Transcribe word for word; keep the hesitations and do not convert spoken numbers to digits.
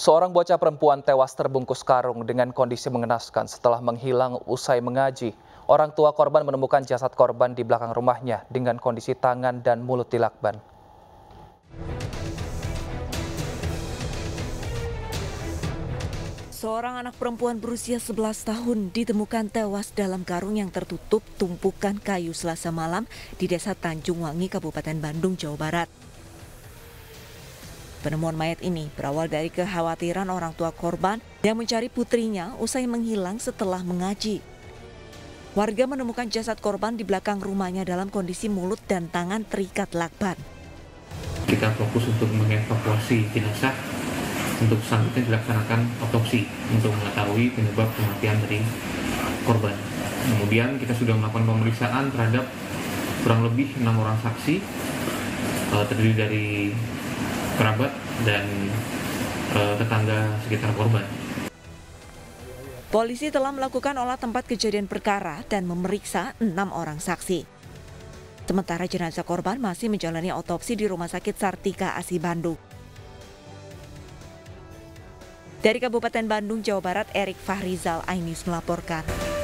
Seorang bocah perempuan tewas terbungkus karung dengan kondisi mengenaskan setelah menghilang usai mengaji. Orang tua korban menemukan jasad korban di belakang rumahnya dengan kondisi tangan dan mulut dilakban. Seorang anak perempuan berusia sebelas tahun ditemukan tewas dalam karung yang tertutup tumpukan kayu Selasa malam di Desa Tanjung Wangi, Kabupaten Bandung, Jawa Barat. Penemuan mayat ini berawal dari kekhawatiran orang tua korban yang mencari putrinya usai menghilang setelah mengaji. Warga menemukan jasad korban di belakang rumahnya dalam kondisi mulut dan tangan terikat lakban. Kita fokus untuk mengevakuasi jenazah. Untuk selanjutnya dilaksanakan otopsi untuk mengetahui penyebab kematian dari korban. Kemudian kita sudah melakukan pemeriksaan terhadap kurang lebih enam orang saksi, terdiri dari kerabat dan tetangga sekitar korban. Polisi telah melakukan olah tempat kejadian perkara dan memeriksa enam orang saksi. Sementara jenazah korban masih menjalani otopsi di Rumah Sakit Sartika A S I Bandung. Dari Kabupaten Bandung, Jawa Barat, Erik Fahrizal Ainis melaporkan.